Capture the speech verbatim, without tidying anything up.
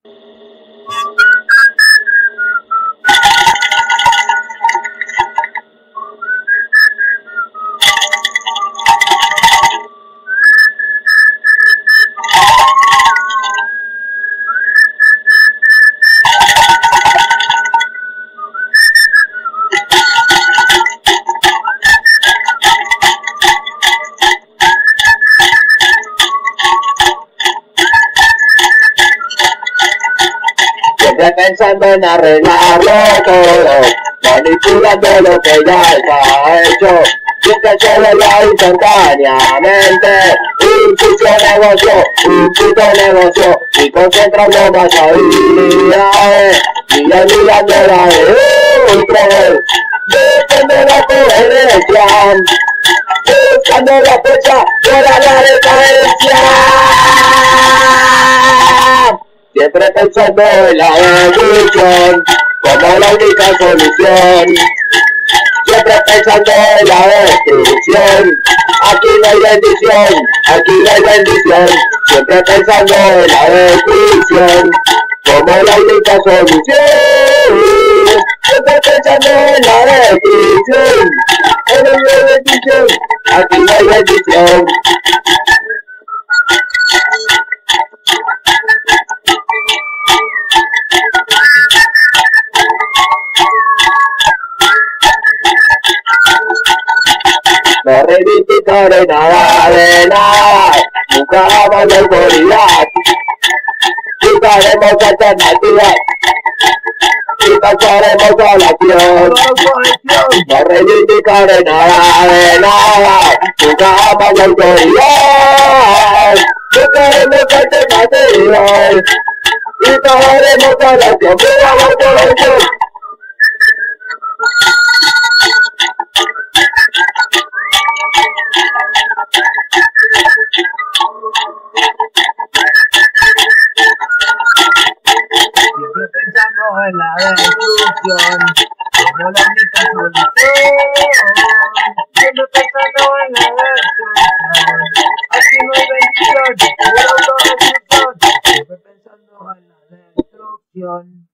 Siempre pensando en arreglarlo todo, manipulando lo que ya está hecho. Siempre solo ya instantáneamente, impulso negocio, impulso negocio, y concentrando más habilidades, y olvidando la de otro. Depende la coherencia, buscando la fecha fuera la decadencia. Siempre pensando en la evolución como la única solución. Siempre pensando en la destrucción. Aquí no hay bendición, aquí no hay bendición. Siempre pensando en la destrucción como la única solución. Siempre pensando en la destrucción. Aquí no hay bendición, aquí no hay bendición. No reivindicaré nada de nada, nunca jamás la autoridad. Buscaremos alternativas y pasaremos a la acción. No reivindicaré nada de nada, nunca jamás la autoridad. Buscaremos alternativas y pasaremos a la acción. Siempre pensando en la destrucción como la única solución. Siempre pensando en la destrucción. Aquí no hay bendición, pura autodestrucción. Siempre pensando en la destrucción.